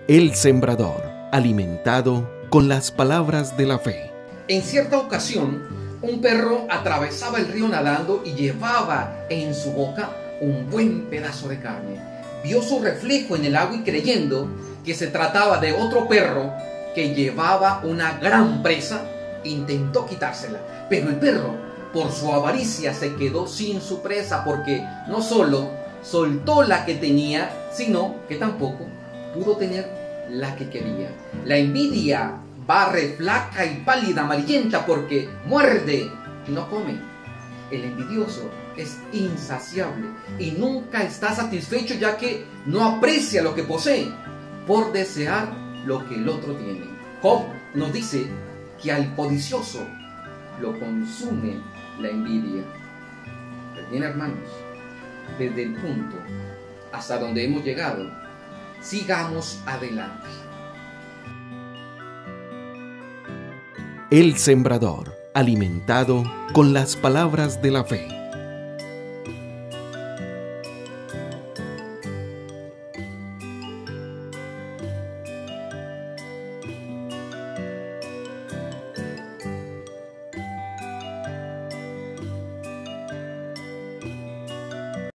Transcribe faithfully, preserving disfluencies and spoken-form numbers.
El sembrador, alimentado con las palabras de la fe. En cierta ocasión, un perro atravesaba el río nadando y llevaba en su boca un buen pedazo de carne. Vio su reflejo en el agua y, creyendo que se trataba de otro perro que llevaba una gran presa, intentó quitársela. Pero el perro, por su avaricia, se quedó sin su presa, porque no solo soltó la que tenía, sino que tampoco pudo tener la que quería. La envidia barre flaca y pálida, amarillenta, porque muerde y no come. El envidioso es insaciable y nunca está satisfecho, ya que no aprecia lo que posee por desear lo que el otro tiene. Job nos dice que al codicioso lo consume la envidia. Pues bien, hermanos, desde el punto hasta donde hemos llegado, sigamos adelante. El sembrador, alimentado con las palabras de la fe.